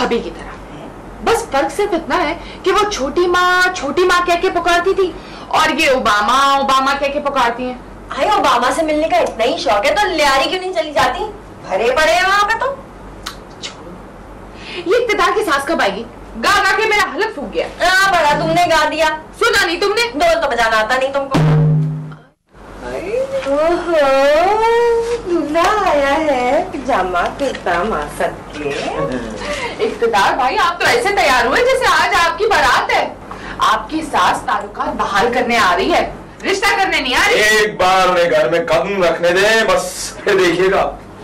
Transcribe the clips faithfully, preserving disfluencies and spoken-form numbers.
भाभी की तरह, बस फर्क सिर्फ इतना है कि वो छोटी माँ छोटी माँ कह के पुकारती थी और ये ओबामा ओबामा कह के पुकारती हैं। अरे ओबामा से मिलने का इतना ही शौक है तो लियारी क्यों नहीं चली जाती? भरे पड़े हैं वहां पे। तो ये इक़्तिदार की सास कब आएगी? गा गा के मेरा हलक फूक गया। हाँ बड़ा तुमने गा दिया। सुना नहीं तुमने? ढोल तो बजाना आता नहीं तुमको। ओहो, दूल्हा आया है पिजामा कुर्ता मासक के। इक़्तिदार भाई आप तो ऐसे तैयार हुए जैसे आज आपकी बारात है। आपकी सास ताल्लुकात बहाल करने आ रही है, रिश्ता करने नहीं आ रही। एक बार उन्हें घर में कदम रखने दे बस, फिर देखिएगा।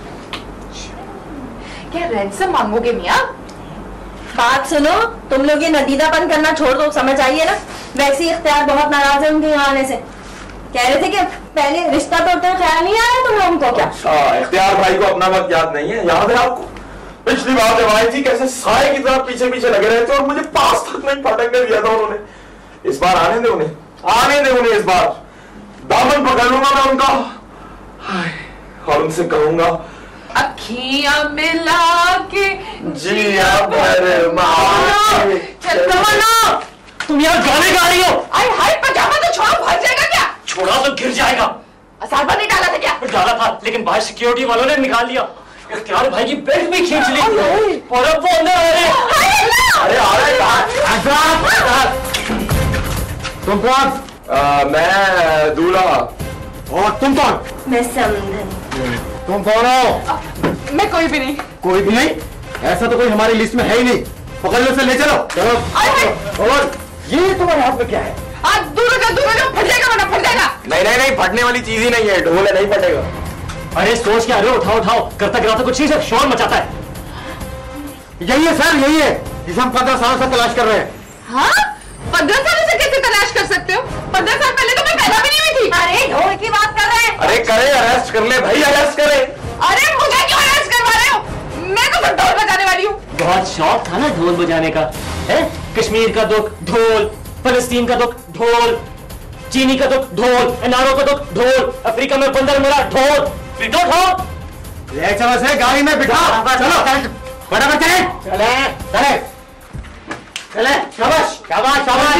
क्या रैंसम मांगोगे मियाँ? बात सुनो, तुम लोग ये नदीदापन करना छोड़ दो, समझ आइए ना। वैसे इख्तियार बहुत नाराज है उनके यहाँ आने से। कह रहे थे कि पहले रिश्ता तोड़ते हुए ख्याल नहीं आया तुम लोगों को क्या? अच्छा, इख्तियार भाई को अपना वक्त याद नहीं है? याद है आपको पिछली बार जब आई थी कैसे साए की तरह पीछे पीछे लगे रहे थे और मुझे पास तक नहीं फटकने दिया था उन्होंने। इस बार आने दे उन्हें, आने दे उन्हें। इस बार दामन पकड़ लूंगा मैं उनका और उनसे कहूंगा अखियां मिला के जिया भर मार। तुम यार गाने गा रही हो? आई हाय पजामा तो छोड़ो, भाग जाएगा क्या? छोड़ा तो गिर जाएगा। असारबा नहीं डाला था क्या? डाला था लेकिन बाहर सिक्योरिटी वालों ने निकाल लिया। इख्तियार भाई की बेल्ट भी खींच ली और अब वो अंदर आ रहे हैं। अरे आ रहे तुम कौन? मैं दूल्हा। और तुम कौन? मैं समधन। तुम कौन हो? मैं कोई भी नहीं। कोई भी नहीं? ऐसा तो कोई हमारी लिस्ट में है ही नहीं। पकड़ लो से ले चलो। चलो। और ये तुम्हारे हाथ में क्या है? आज दूर हो जाओ, दूर हो जाओ, फट जाएगा वरना फट जाएगा। नहीं नहीं नहीं, फटने वाली चीज ही नहीं है, ढोल है, नहीं फटेगा। अरे सोच क्या रहे हो? उठाओ उठाओ, करता गिराता कुछ चीज शोर मचाता है। यही है सर, यही है जिसे हम पंद्रह सालों से तलाश कर रहे हैं। हाँ? पंद्रह सालों से कैसे तलाश कर सकते हो? पंद्रह साल पहले तो मैं पैदा भी नहीं हुई थी। अरे ढोल की बात कर रहे हैं। अरे करे, अरेस्ट कर ले भाई, अरेस्ट करे। अरे मुझे क्यों अरेस्ट करवा रहे हो? मैं तो सिर्फ ढोल बजाने वाली हूँ। बहुत शौक था ना ढोल बजाने का, है? कश्मीर का दुख ढोल, फलस्तीन का दुख ढोल, चीनी का दुख ढोल, एनआरओ का दुख ढोल, अफ्रीका में बंदर मेरा ढोल। बिठो ढोल, ले चलो से गाड़ी में बिठा। चलो फटाफट चले चले चले चले। शाबाश शाबाश शाबाश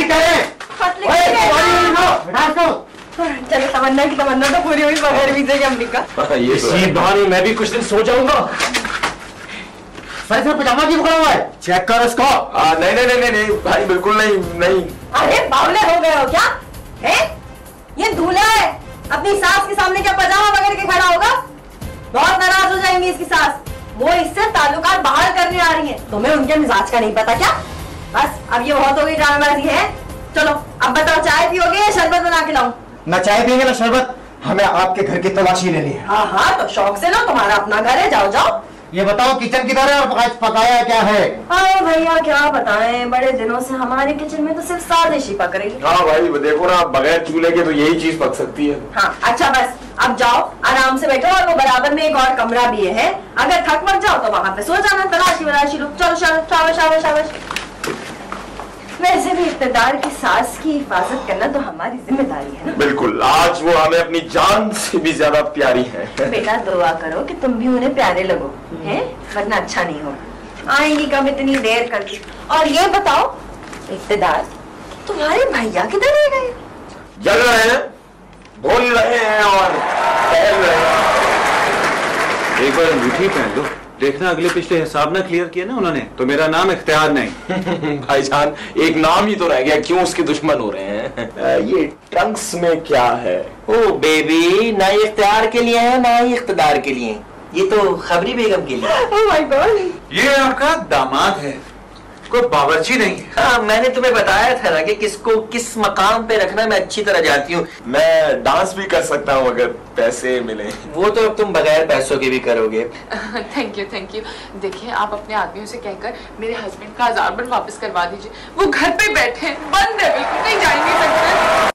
करे। चलो तमन्ना की तमन्ना तो पूरी हुई बगैर वीजे के अमेरिका। ये इसी बहाने मैं भी कुछ दिन सो जाऊंगा। सर पजामा क्यों पकड़ा हुआ है? चेक कर इसको। आ, नहीं नहीं नहीं नहीं भाई, बिल्कुल नहीं नहीं। अरे बावले हो गए हो क्या? है ये दूल्हा है, अपनी सास के सामने क्या पजामा पकड़ के खड़ा होगा? बहुत नाराज हो जाएंगी इसकी सास। वो इससे ताल्लुकात बहाल करने आ रही है। तुम्हें उनके मिजाज का नहीं पता क्या? बस अब ये बहुत हो गई ड्रामेबाजी है। चलो अब बताओ, चाय पियोगे या शरबत बना के लाऊं? ना चाय पियेंगे ना शरबत, हमें आपके घर की तलाशी लेनी है। हाँ हाँ तो शौक से लो, तुम्हारा अपना घर है, जाओ जाओ। ये बताओ किचन किधर है और आज पकाया क्या है? हाँ भैया क्या बताएं, बड़े दिनों से हमारे किचन में तो सिर्फ साजिश ही पक रही है। हाँ भाई देखो ना, बगैर चूल्हे के तो यही चीज पक सकती है। हाँ अच्छा बस अब जाओ, आराम से बैठो और वो बराबर में एक और कमरा भी है, अगर थक मत जाओ तो वहाँ पे सो जाना, तलाशी वलाशी लो। चलो शाबाश शाबाश शाबाश। वैसे भी इक़्तिदार की सास की हिफाजत करना तो हमारी जिम्मेदारी है ना। बिल्कुल, आज वो हमें अपनी जान से भी ज्यादा प्यारी है। बेटा दुआ करो कि तुम भी उन्हें प्यारे लगो, हैं? वरना अच्छा नहीं होगा। आएंगी कब इतनी देर करके? और ये बताओ इक़्तिदार, तुम्हारे भैया किधर रह गए? जल रहे हैं, बोल रहे हैं और टहल रहे हैं। एक बार अंगूठी पहन लो, देखना अगले पिछले हिसाब ना क्लियर किया ना उन्होंने तो मेरा नाम इख्तियार नहीं। भाईजान एक नाम ही तो रह गया, क्यों उसके दुश्मन हो रहे हैं? ये ट्रंक्स में क्या है? ओ बेबी, ना ये इख्तियार के लिए है ना ही इख्तिदार के लिए, ये तो खबरी बेगम के लिए। ओह माय गॉड, ये आपका दामाद है, कोई बावर्ची नहीं है। हाँ मैंने तुम्हें बताया था ना कि किसको किस मकाम पे रखना मैं अच्छी तरह जानती हूँ। मैं डांस भी कर सकता हूँ अगर पैसे मिले। वो तो अब तुम बगैर पैसों के भी करोगे। Thank you thank you. देखिए आप अपने आदमियों से कहकर मेरे हस्बैंड का हजार बन वापस करवा दीजिए, वो घर पे बैठे हैं, बंद है, बिल्कुल कहीं जा नहीं सकते।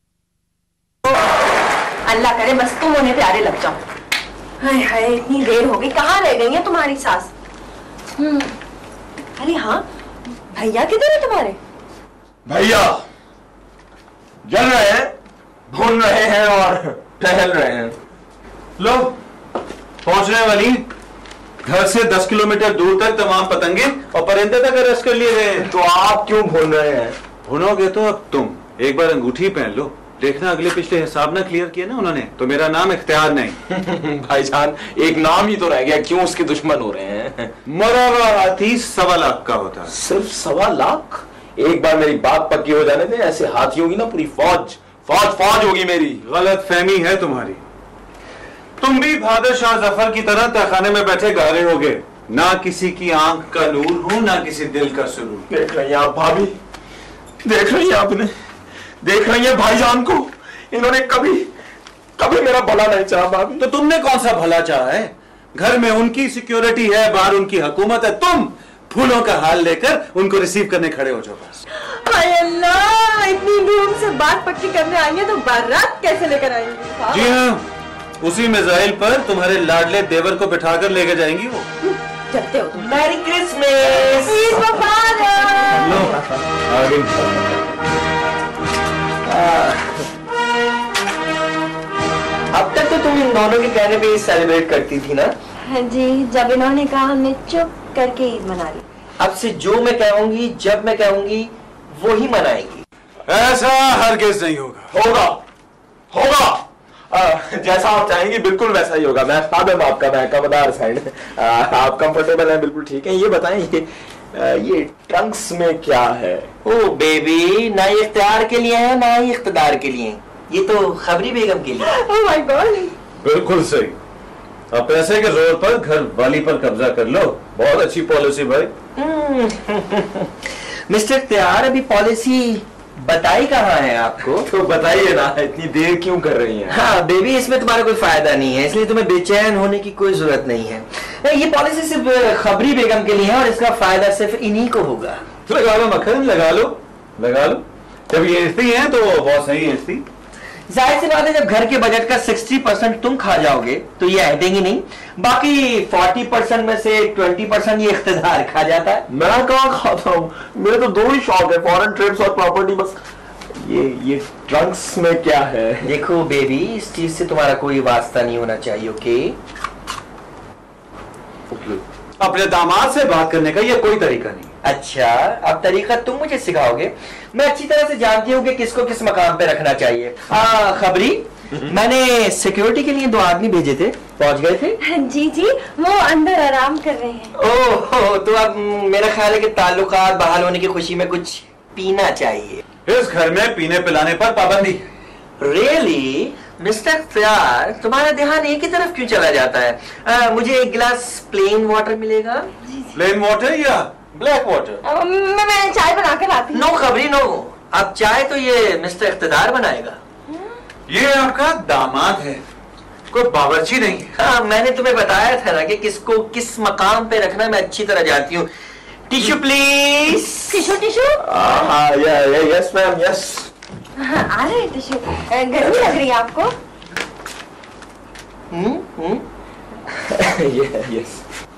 अल्लाह करे बस तुम उन्हें प्यारे लग जाओ। हाय हाय इतनी देर हो गई, कहाँ रह गई है तुम्हारी सास? हम्म अरे हाँ भैया किधर है तुम्हारे? भैया जल रहे हैं, भून रहे हैं और टहल रहे हैं। लो पहुंचने वाली, घर से दस किलोमीटर दूर तक तमाम पतंगे और परिंदे तक अरेस्ट कर लिए गए। तो आप क्यों भूल रहे हैं? भूलोगे तो अब तुम एक बार अंगूठी पहन लो, देखना अगले पिछले हिसाब ना क्लियर किया ना उन्होंने तो मेरा नाम इख्तियार नहीं। भाईजान एक नाम ही तो रह गया, क्यों उसके दुश्मन हो रहे हैं? मरा हुआ हाथी सवा लाख का होता है। सिर्फ सवा लाख? एक बार मेरी बात पक्की हो जाने दे, ऐसे हाथी होगी ना पूरी फौज फौज फौज होगी मेरी। गलत फहमी है तुम्हारी। तुम भी बहादुर शाह जफर की तरह तहखाने में बैठे गारे होगे, ना किसी की आंख का नूर हो ना किसी दिल का सुरूर। देख रही हैं आप भाभी, देख रही हैं आपने, देख रही हैं भाईजान को, इन्होंने कभी कभी मेरा भला नहीं चाहा भाभी। तो तुमने कौन सा भला चाहा है? घर में उनकी सिक्योरिटी है, बाहर उनकी हुकूमत है, तुम फूलों का हाल लेकर उनको रिसीव करने खड़े हो जाओ बस। हाय अल्लाह, इतनी दूर से बात पक्की करने आएंगे तो बारात कैसे लेकर आएंगे? जी हाँ, उसी मिसाइल पर तुम्हारे लाडले देवर को बिठाकर लेके जाएंगी वो। चलते हो तुम। Merry Christmas. ईद मुबारक। लो, आ गई। अब तक तो तुम इन दोनों के कहने पे सेलिब्रेट करती थी ना? हाँ जी, जब इन्होंने कहा हमने चुप करके ईद मना ली। अब से जो मैं कहूंगी, जब मैं कहूंगी, वो ही मनाएंगी। ऐसा हरगिज़ नहीं होगा। होगा होगा आ, जैसा आप चाहेंगे बिल्कुल वैसा ही होगा। मैं खादिम आपका, मैं कमदार साइड। आप कंफर्टेबल हैं? बिल्कुल ठीक है। ये बताएं, ये आ, ये ट्रंक्स में क्या है? ओ बेबी, ना ये इख्तियार के लिए है ना ही इख्तिदार के लिए, ये तो खबरी बेगम के लिए। Oh my God. बिल्कुल सही। अब पैसे के जोर पर घर वाली पर कब्जा कर लो। बहुत अच्छी पॉलिसी भाई। मिस्टर इख्तियार, अभी पॉलिसी बताई कहाँ है आपको? तो बताइए ना, इतनी देर क्यों कर रही हैं? हाँ बेबी, इसमें तुम्हारा कोई फायदा नहीं है, इसलिए तुम्हें बेचैन होने की कोई जरूरत नहीं है। ये पॉलिसी सिर्फ खबरी बेगम के लिए है और इसका फायदा सिर्फ इन्हीं को होगा। लगा लो मक्खन, लगा लो लगा लो। जब ये इस्ती है तो बहुत सही है इस्ती। जाहिर सी बात है, जब घर के बजट का साठ परसेंट तुम खा जाओगे तो ये हटेंगी नहीं, बाकी चालीस परसेंट में से बीस परसेंट ये इख्तिदार खा जाता है। मैं कहाँ खाता हूँ, मेरे तो दो ही शौक है, फॉरेन ट्रिप्स और प्रॉपर्टी बस। ये ये ट्रंक्स में क्या है? देखो बेबी, इस चीज से तुम्हारा कोई वास्ता नहीं होना चाहिए। ओके अपने दामाद से बात करने का ये कोई तरीका नहीं। अच्छा, अब तरीका तुम मुझे सिखाओगे? मैं अच्छी तरह से जानती हूँ कि किसको किस मकाम पे रखना चाहिए। आ, खबरी, मैंने सिक्योरिटी के लिए दो आदमी भेजे थे, पहुंच गए थे? जी जी, वो अंदर आराम कर रहे हैं। ओह, तो अब मेरा ख्याल है कि ताल्लुकात बहाल होने की खुशी में कुछ पीना चाहिए। इस घर में पीने पिलाने पर पाबंदी। रियली मिस्टर इख्तियार, तुम्हारा ध्यान एक ही तरफ क्यों चला जाता है? आ, मुझे एक गिलास प्लेन वाटर मिलेगा? प्लेन वाटर या ब्लैक वाटर? अब मैं मैं चाय बना कर लाती हूँ। नो खबरी नो, अब चाय तो ये मिस्टर इख्तियार बनाएगा। ये आपका दामाद है, कोई बावर्ची नहीं है। हाँ, मैंने तुम्हें बताया था ना कि किसको किस मकाम पे रखना मैं अच्छी तरह जानती हूँ। Tissue please. Tissue tissue. हाँ, यस मैम, यस। हाँ, आ रहे हैं टिश्यू। गर्मी लग रही है आपको? Hmm hmm yes.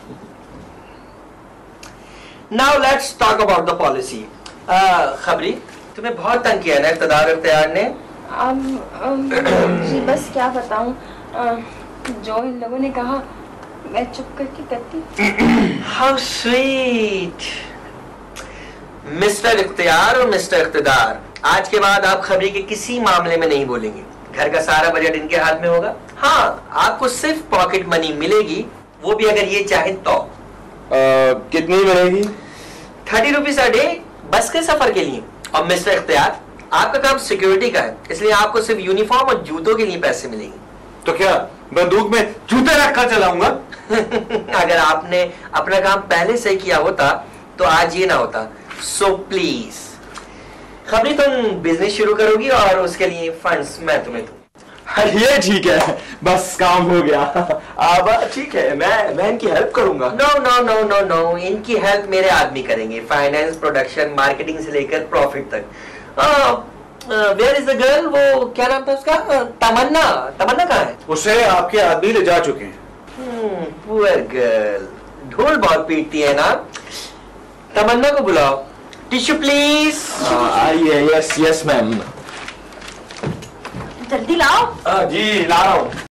Now let's talk about the policy. खबरी, तुम्हें बहुत तंग किया ना इख्तियार इख्तियार ने? अब जी बस क्या बताऊं, जो इन लोगों ने कहा मैं चुप करके करती। How sweet. मिस्टर इख्तियार और मिस्टर इख्तियार, आज के बाद आप खबरी के किसी मामले में नहीं बोलेंगे। घर का सारा बजट इनके हाथ में होगा। हाँ, आपको सिर्फ पॉकेट मनी मिलेगी, वो भी अगर ये चाहे तो। uh, कितनी मिलेगी? थर्टी रुपीज अ डे बस के सफर के लिए। और मिस्टर इख्तियार, आपका काम सिक्योरिटी का है, इसलिए आपको सिर्फ यूनिफॉर्म और जूतों के लिए पैसे मिलेंगे। तो क्या बंदूक में जूते रखकर चलाऊंगा? अगर आपने अपना काम पहले से किया होता तो आज ये ना होता। सो प्लीज खबरी, तुम बिजनेस शुरू करोगी और उसके लिए फंड्स मैं तुम्हें दूं। ये ठीक है, बस काम हो गया। अब ठीक है, मैं मैं इनकी हेल्प करूंगा। No no no no no, इनकी हेल्प मेरे आदमी करेंगे, फाइनेंस, प्रोडक्शन, मार्केटिंग से लेकर प्रॉफिट तक। Where is the girl? वो क्या नाम था उसका? तमन्ना। तमन्ना कहाँ है? उसे आपके आदमी ले जा चुके हैं। पुअर गर्ल, ढोल बहुत पीटती है ना। तमन्ना को बुलाओ। Tissue please. आइए। Yes yes ma'am. जल्दी लाओ। जी ला रहा हूँ।